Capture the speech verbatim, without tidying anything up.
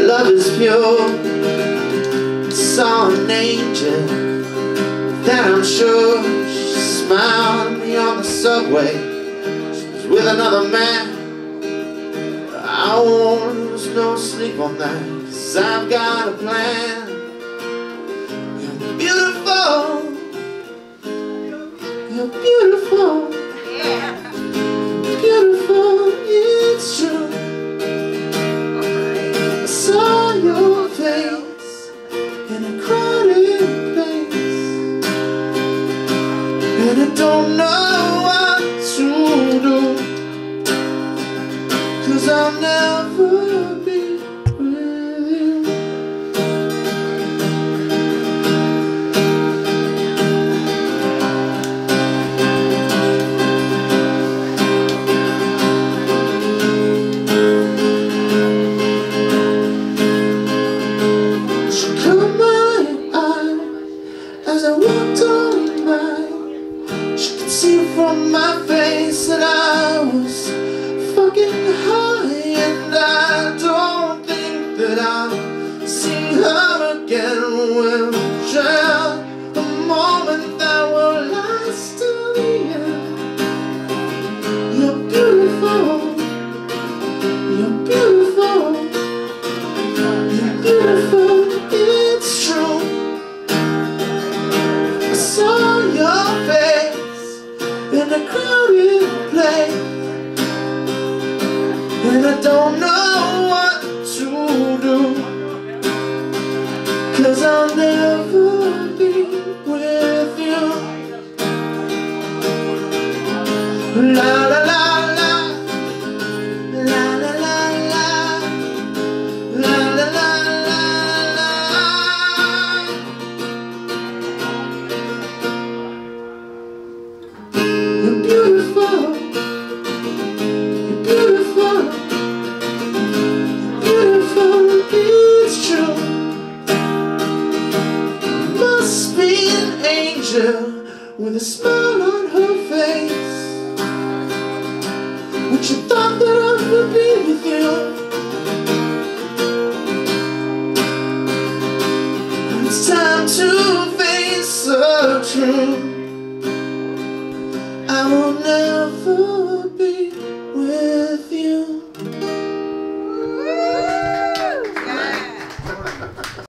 love is pure. Saw an angel that I'm sure she smiled at me on the subway. She was with another man. I won't lose no sleep on that, 'cause I've got a plan. You're beautiful. You're beautiful. Yeah. Beautiful, it's true. I saw your face in a crowd.